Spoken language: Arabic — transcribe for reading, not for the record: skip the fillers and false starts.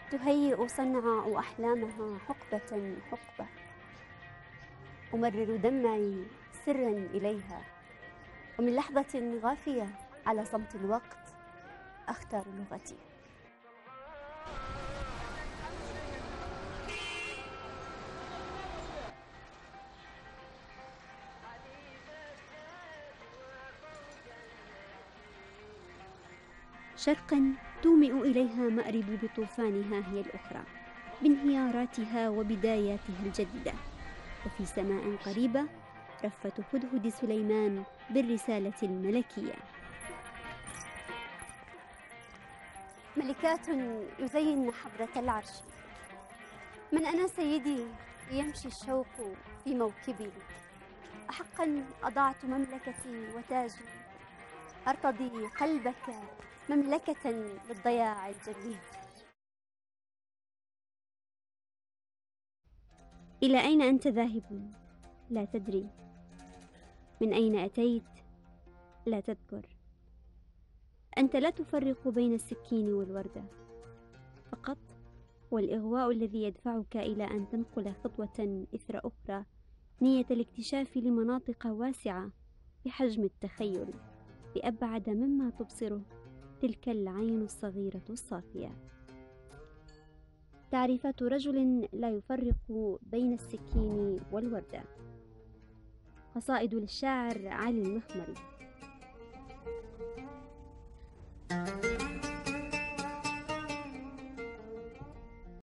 تهيئ صنعاء أحلامها حقبة حقبة، أمرر دمعي سرا إليها، ومن لحظة غافية على صمت الوقت أختار لغتي. شرقا تومئ إليها مأرب بطوفانها هي الأخرى، بانهياراتها وبداياتها الجديدة، وفي سماء قريبة رفة هدهد سليمان بالرسالة الملكية. ملكات يزين حضرة العرش، من أنا سيدي يمشي الشوق في موكبي، أحقا أضعت مملكتي وتاجي، أرتضي قلبك مملكة للضياع الجليد. إلى أين أنت ذاهب؟ لا تدري. من أين أتيت؟ لا تذكر. أنت لا تفرق بين السكين والوردة فقط، والإغواء الذي يدفعك إلى أن تنقل خطوة إثر أخرى، نية الاكتشاف لمناطق واسعة بحجم التخيل، بأبعد مما تبصره تلك العين الصغيرة الصافية. تعريفات رجل لا يفرق بين السكين والوردة. قصائد للشاعر علي المخمري.